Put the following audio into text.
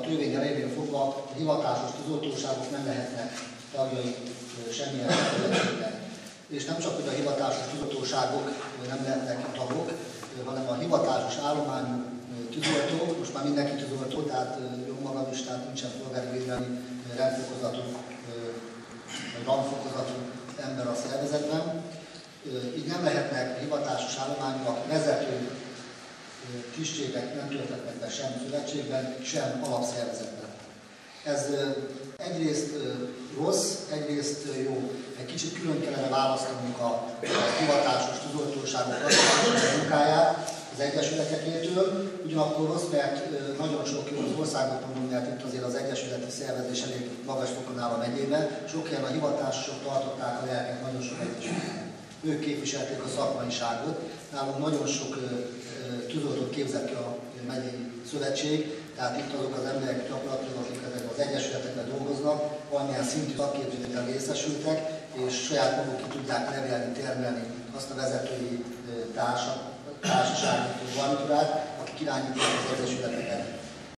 törvény elején fogva a hivatásos tűzoltóságok nem lehetnek tagjai semmilyen területnek. És nem csak, hogy a hivatásos tűzoltóságok nem lehetnek tagok, hanem a hivatásos állományú tűzoltók, most már mindenki tűzoltó, tehát jó magam is, tehát nincsen polgári védelmi rendfokozatú vagy rangfokozatú ember a szervezetben. Így nem lehetnek hivatásos állományúak, vezető tisztségek nem tölthetnek be sem szövetségben, sem alapszervezetben. Ez egyrészt rossz, egyrészt jó. Egy kicsit külön kellene választanunk a hivatásos tűzoltóságok munkáját az egyesületekétől, ugyanakkor rossz, mert nagyon sok jó az országot mondom, mert itt azért az egyesületi szervezés elég magas fokon áll a megyében. Sok helyen a hivatásosok tartották a lelket nagyon sok egyesületben. Ők képviselték a szakmaiságot. Nálunk nagyon sok tűzoltót képzett ki a megyei szövetség, tehát itt azok az emberek gyakorlatilag, akik ezekben az egyesületekben dolgoznak, valamilyen szintű szakképzésben részesültek, és saját maguk ki tudják nevelni, termelni azt a vezetői társaságot, garnitúrát, akik irányítják az egyesületeket.